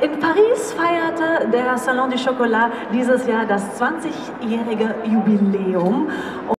In Paris feierte der Salon du Chocolat dieses Jahr das 20-jährige Jubiläum.